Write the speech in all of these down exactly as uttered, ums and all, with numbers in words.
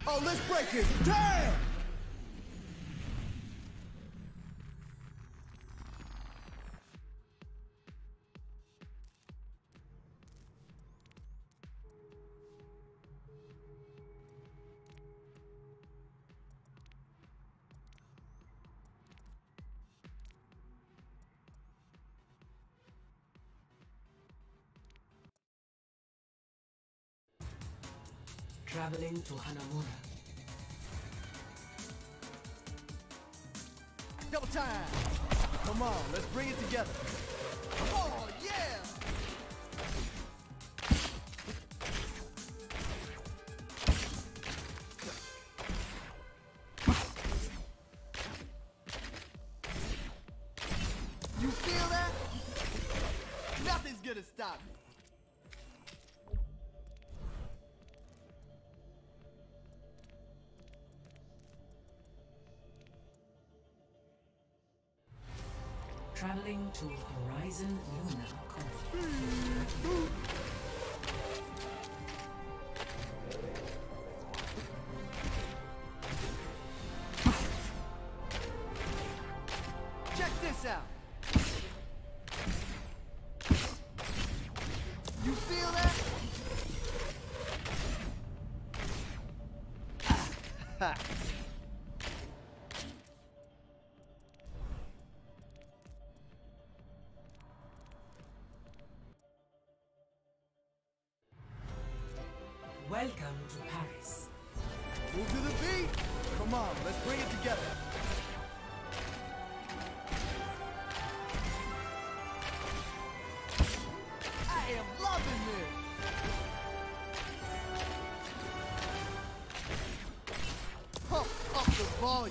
Oh, let's break it! Damn! Traveling to Hanamura. Double time! Come on, let's bring it together. Oh, yeah! You feel that? Nothing's gonna stop me. Traveling to Horizon Luna Colony. Check this out. You feel that? Ha! Welcome to Paris. Move to the beat! Come on, let's bring it together. I am loving this! Pump up the volume!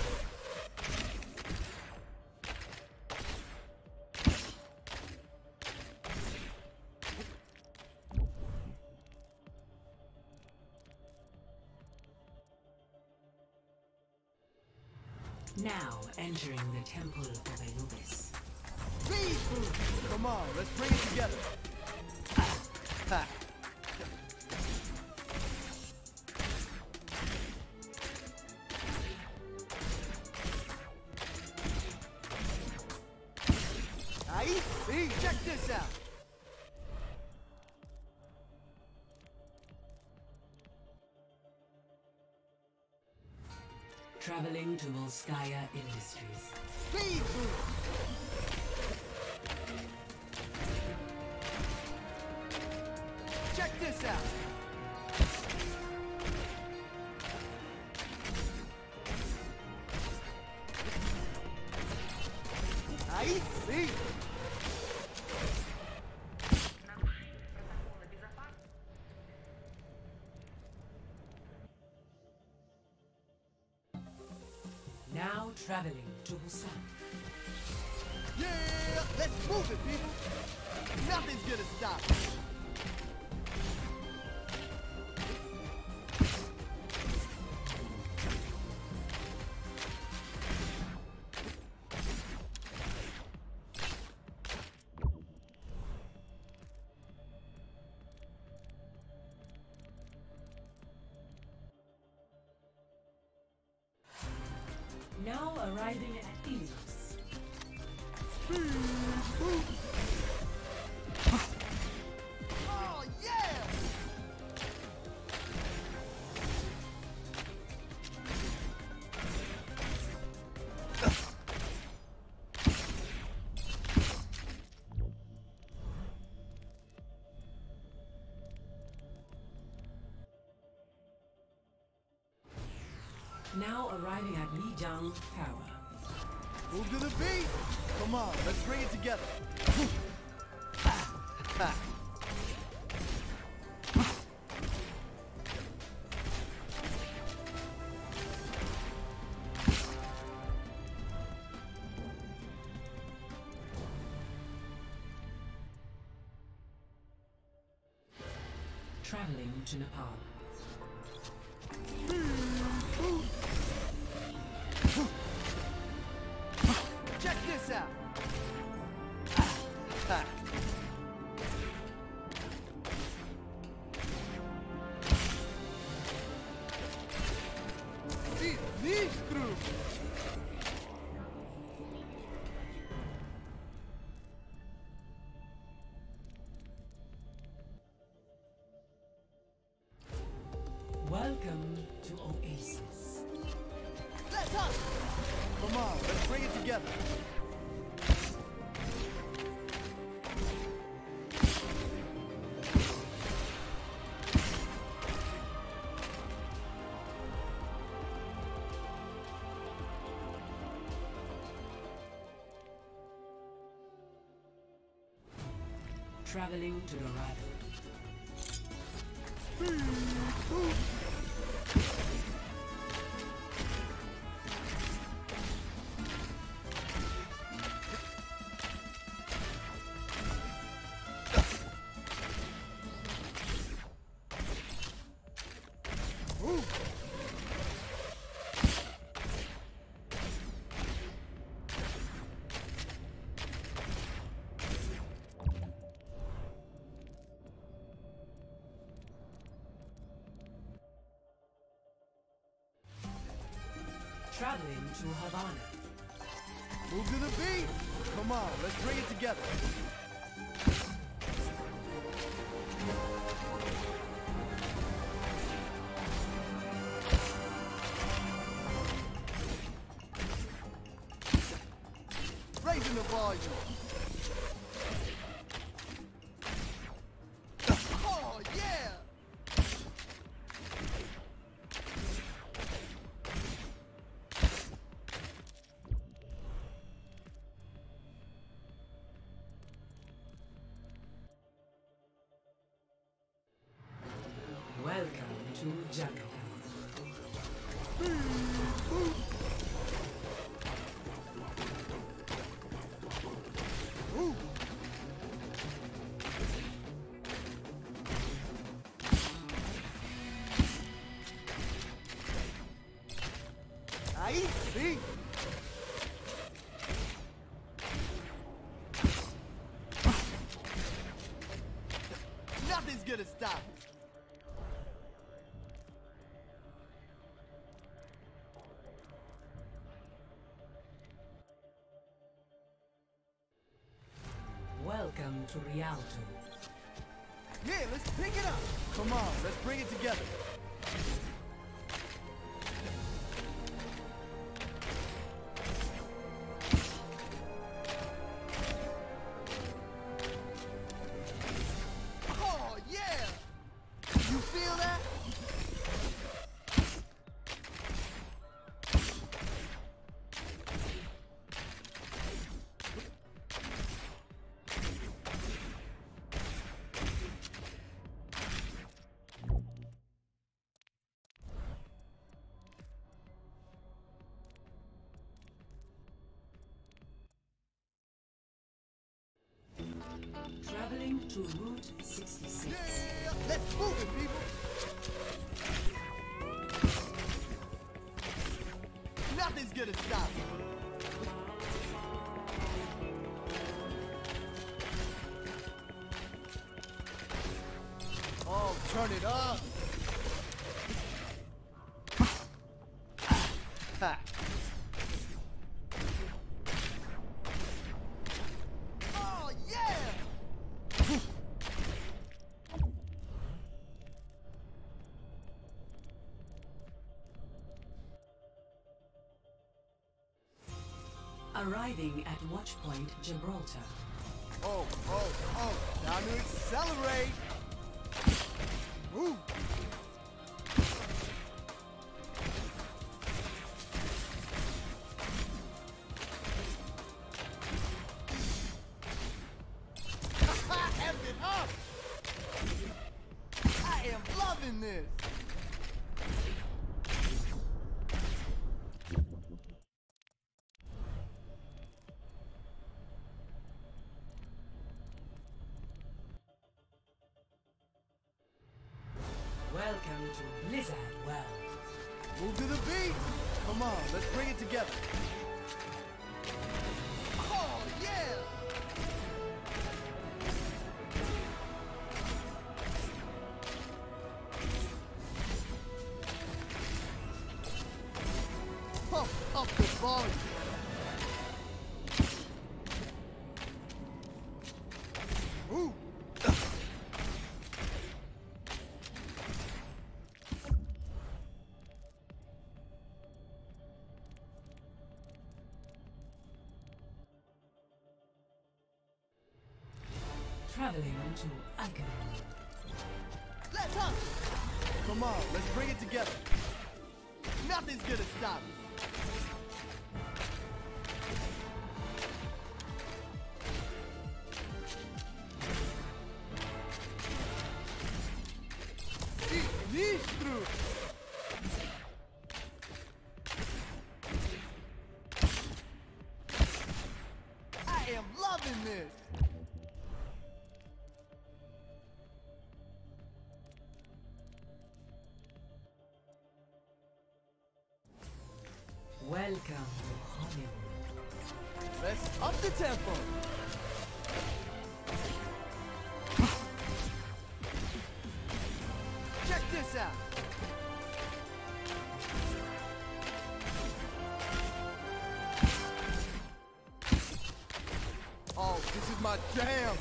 Now entering the Temple of Anubis. Speed boost! Come on, let's bring it together. Ha! Aye, see, check this out. Traveling to Volskaya Industries. Speed boost! Check this out. Aye, see. Now traveling to Busan. Yeah, let's move it, people. Nothing's gonna stop us. Now arriving at Elims. Oh, yeah! Now arriving at Lijiang Tower. Move to the beat! Come on, let's bring it together. Traveling to Nepal. Check this out. Sinistro! Welcome to Oasis. Let's up! Come on, let's bring it together. Traveling to Dorado. Traveling to Havana. Move to the beat! Come on, let's bring it together. Raising the volume. Oh, yeah! Welcome to Jungle. Ooh. Ahí sí. Nothing's gonna stop it. Welcome to Rialto. Yeah, let's pick it up. Come on, let's bring it together. Oh, yeah! You feel that? Traveling to Route sixty-six. Yeah! Let's move it, people! Nothing's gonna stop it. Oh, turn it up! Ha! Oh, yeah! Arriving at Watchpoint Gibraltar. Oh, oh, oh, time to accelerate! Ooh! F it up! I am loving this! Welcome to Blizzard World. Move to the beat! Come on, let's bring it together. Oh, yeah! falling. Ooh. Traveling to Icon. Let's hunt! Come on, let's bring it together. Nothing's gonna stop me. Sinistro! I am loving this! Welcome to Hollywood. Let's up the tempo! Check this out! Oh, this is my jam!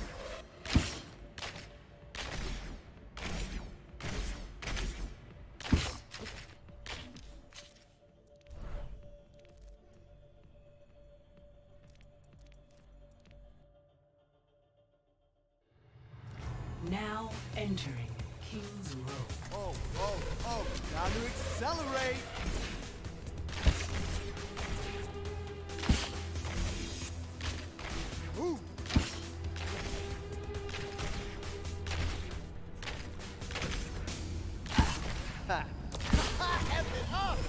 Now entering King's Row. Oh, oh, oh, time to accelerate! Ooh! Ha! F it up!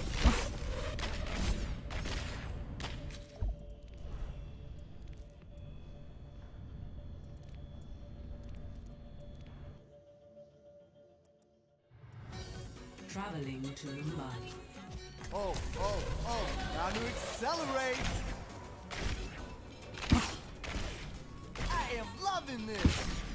Traveling to Mumbai. Oh, oh, oh, time to accelerate! I am loving this!